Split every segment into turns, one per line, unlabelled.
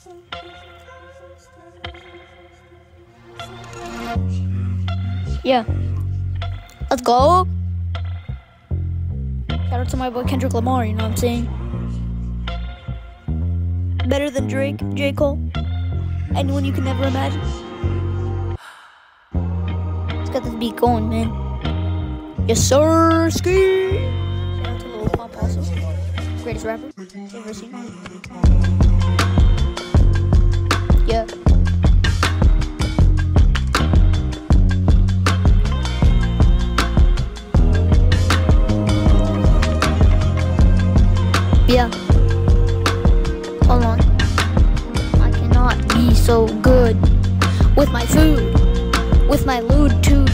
Yeah. Let's go. Shout out to my boy Kendrick Lamar, you know what I'm saying? Better than Drake, J. Cole. Anyone you can never imagine. Let's get this beat going, man. Yes, sir. Ski. Shout out to Lil Pump also. Greatest rapper ever seen. Yeah. Yeah. Hold on. I cannot be so good with my food, with my lewd dude.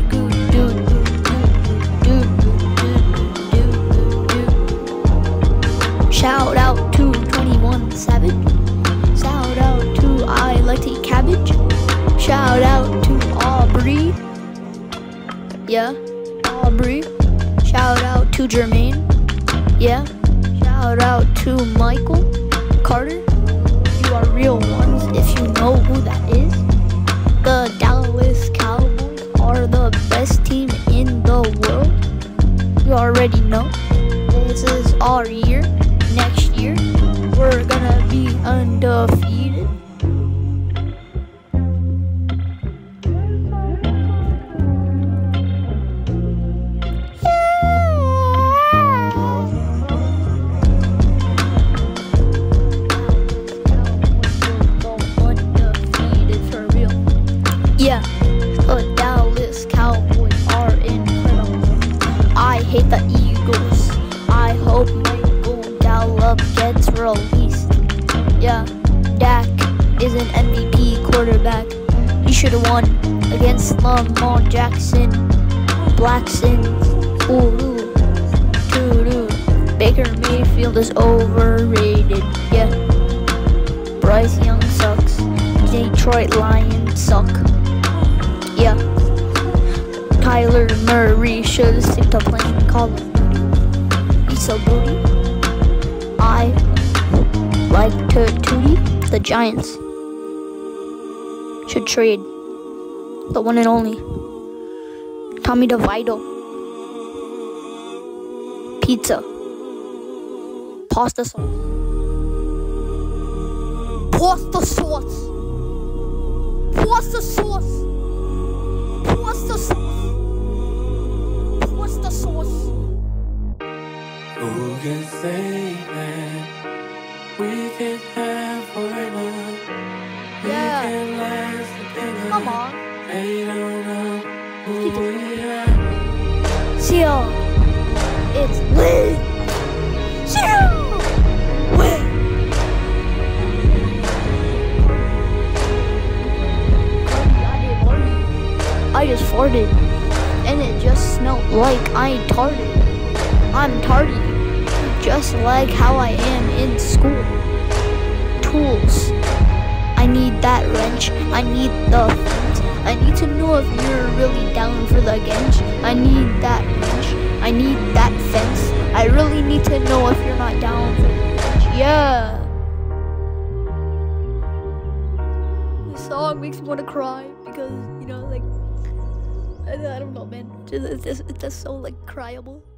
Shout out to 21 Savage. Shout out to I Like to Eat Cabbage. Shout out to Aubrey. Yeah, Aubrey. Shout out to Jermaine. Yeah. Shout out to Michael Carter. You are real ones if you know who that is. The Dallas Cowboys are the best team in the world. You already know. This is our year. Next year, we're gonna be undefeated. Yeah, the Dallas Cowboys are incredible. I hate the Eagles. I hope Michael Gallup gets released. Yeah, Dak is an MVP quarterback. He should have won against Lamar Jackson. Blackson. Ooh, doo-doo. Baker Mayfield is overrated. Yeah, Bryce Young sucks. Detroit Lions suck. Yeah, Tyler Murray should stick to playing Call of Duty. He's so booty. I like to tootie. The Giants should trade the one and only Tommy DeVito. Pizza. Pasta sauce. Pasta sauce. Pasta sauce. Pasta sauce. Pasta sauce.
Who can say that we can have forever?
Yeah.
We can last together.
Come on.
They don't know who we are.
See y'all. It's lit. See y'all. Lit. I just farted, and it just smelled like I tarted. I'm tardy, just like how I am in school. Tools. I need that wrench. I need the flint. I need to know if you're really down for the gench. I need that wrench. I need that fence. I really need to know if you're not down for the gench. Yeah. This song makes me want to cry because, you know, like, I don't know, man. It's just so, like, cryable.